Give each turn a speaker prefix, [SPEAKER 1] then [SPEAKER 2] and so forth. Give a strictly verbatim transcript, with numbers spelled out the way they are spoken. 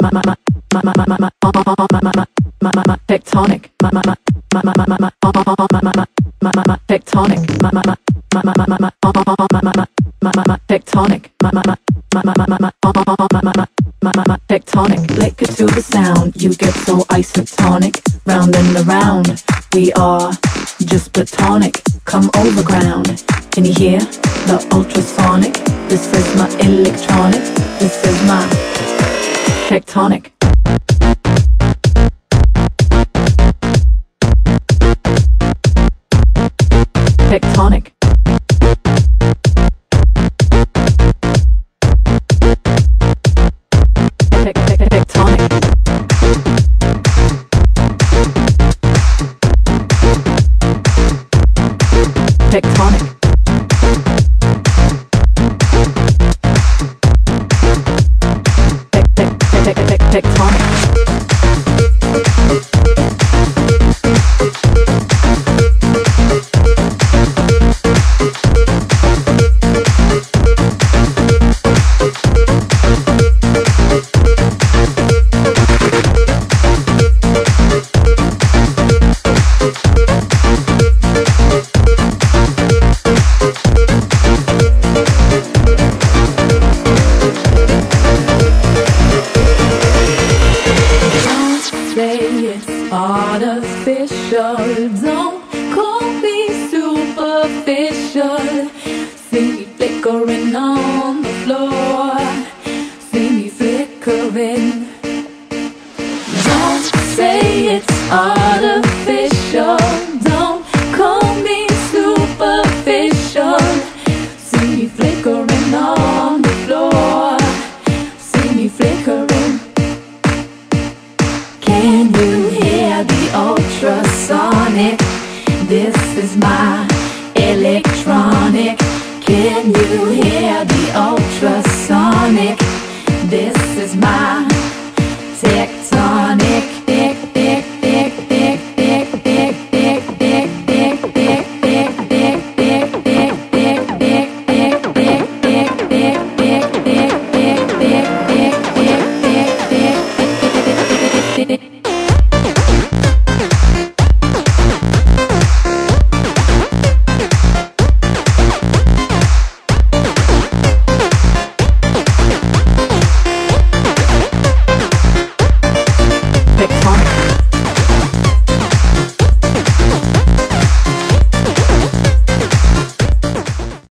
[SPEAKER 1] tectonic, tectonic, tectonic, tectonic. Liquor to the sound, you get so isotonic. Round and around, we are just platonic. Come over ground, can you hear the ultrasonic? This is my electronic, this is my tectonic. Tectonic. Tectonic. Tectonic. Artificial, don't call me superficial. See me flickering on the floor, see me flickering. Don't say it's artificial, don't call me superficial. See me flickering on the floor, see me flickering. Can you hear the ultrasonic? This is my electronic. Can you hear the ultrasonic? This